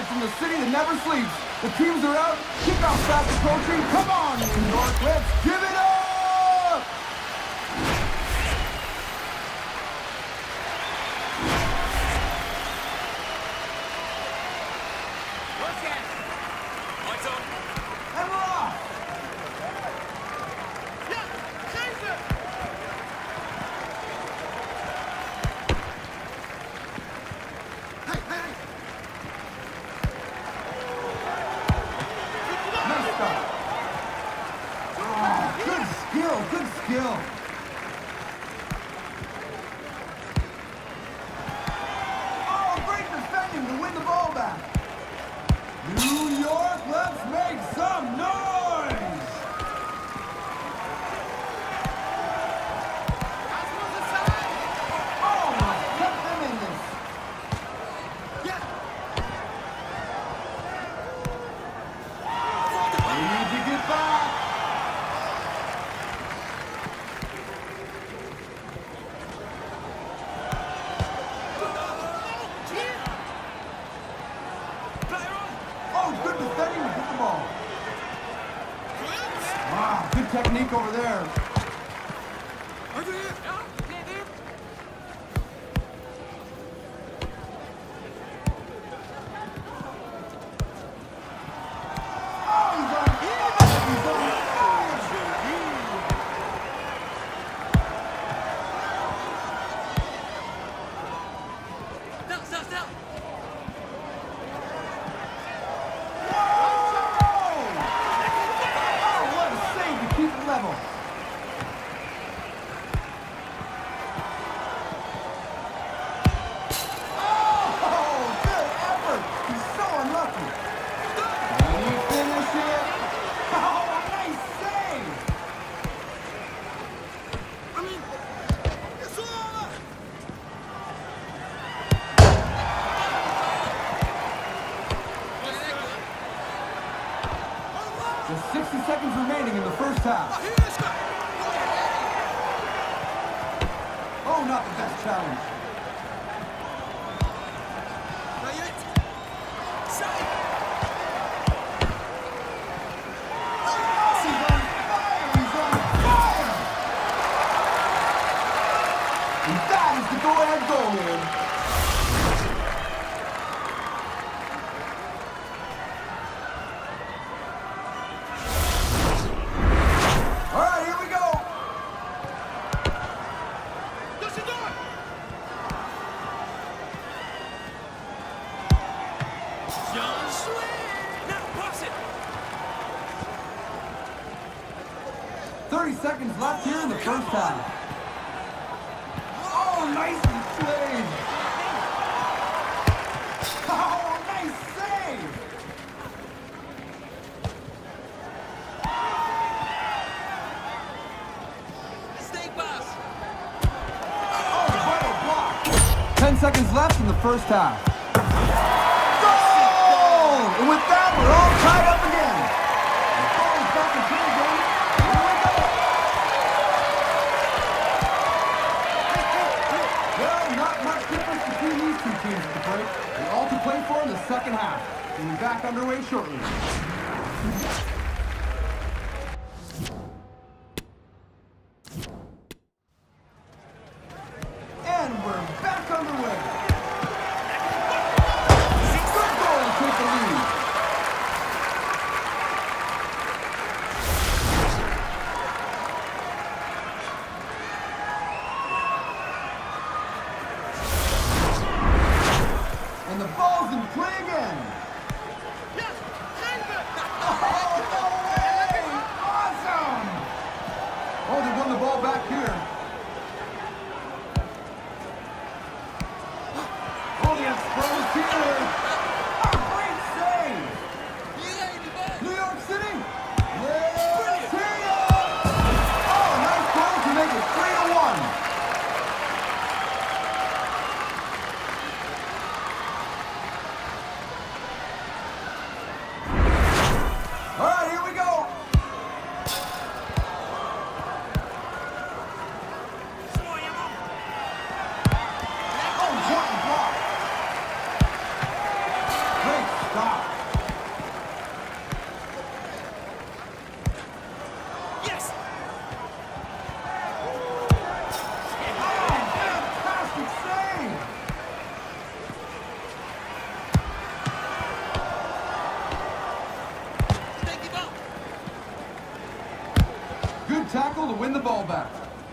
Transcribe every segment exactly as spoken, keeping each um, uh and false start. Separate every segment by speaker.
Speaker 1: from the city that never sleeps. The teams are out. Kickoff fast approaching. Come on, New York. Let's give it up! And we're off! Nice stop. Oh, good skill, good skill. Oh, great defending to win the ball back. New York, let's make some noise! Oh, let's kept them in this. We need to get back. Oh, good defending to get the ball. Wow, good technique over there. Oh, he's on fire! He's on fire! Oh, what a save to keep it level. Oh, good effort. He's so unlucky. Can he finish it? Oh, nice save. Just sixty seconds remaining in the first half. Oh, not the best challenge. Oh, he's on fire! He's on fire! And that is the go-ahead goal here. All right, here we go. thirty seconds left here in the first half. Oh, nicely played. Oh, nice save. Oh, vital block. Ten seconds left in the first half. Goal! And with that, we're all tied up again. The ball is back in play again. Here we go. Well, not much difference between these two teams at the break. They all to play for in the second half. We'll be back underway shortly. And we're back underway. Good goal to take the lead. And the ball's in play again. Oh, stop.
Speaker 2: Yes!
Speaker 1: Fantastic save!
Speaker 2: They give up.
Speaker 1: Good tackle to win the ball back.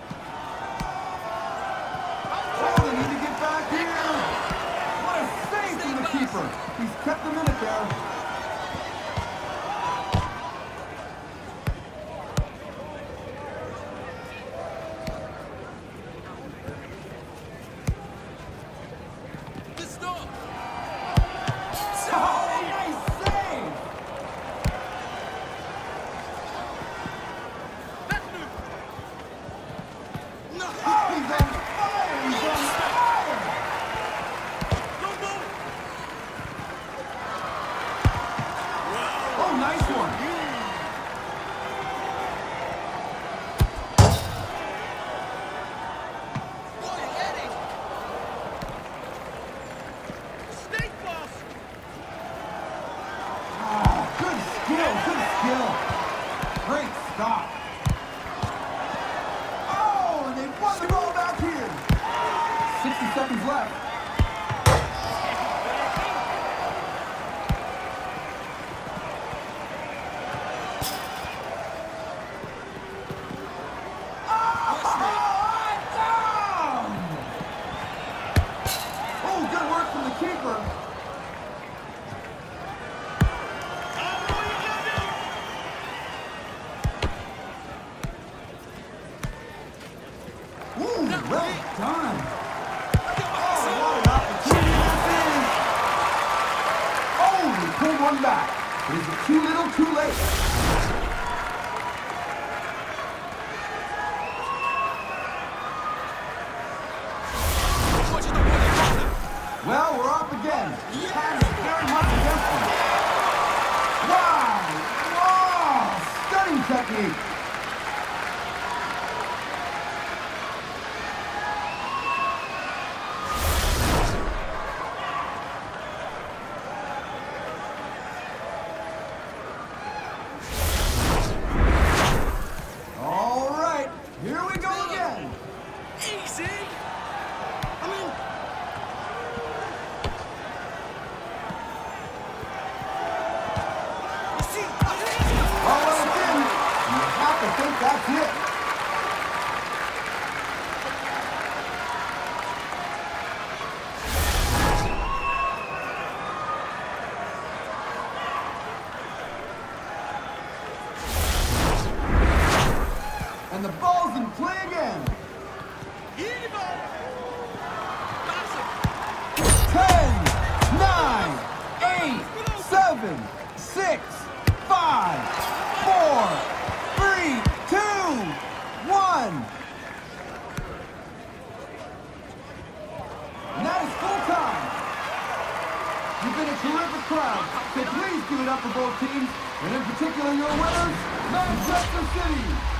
Speaker 1: Oh, they need to get back here. What a save from the keeper. He's kept them in it there.
Speaker 2: Good stop.
Speaker 1: Oh, nice save.
Speaker 2: Back move. No.
Speaker 1: Oh, he's on fire. He's on fire.
Speaker 2: Go ball.
Speaker 1: Oh, nice one.
Speaker 2: Boy, Eddie. Snake boss.
Speaker 1: Oh, good skill, good skill. Great stop. Oh, and they won the ball back here. sixty seconds left. Oh, good work from the keeper. Ooh, well done. Oh, what an opportunity this is. Oh, they pulled one back. But is it too little, too late? Well, we're off again. The time is very much against them. Wow! Wow! Stunning technique. All right, here we go again.
Speaker 2: Easy. I mean, you see,
Speaker 1: Oh, well, it's in. You have to think that's it. And the ball's in play again.
Speaker 2: Evo. Massive.
Speaker 1: ten, nine, eight, seven, six, five, four, three, two, one. And that is full time. You've been a terrific crowd, so please give it up for both teams, and in particular your winners, Manchester City.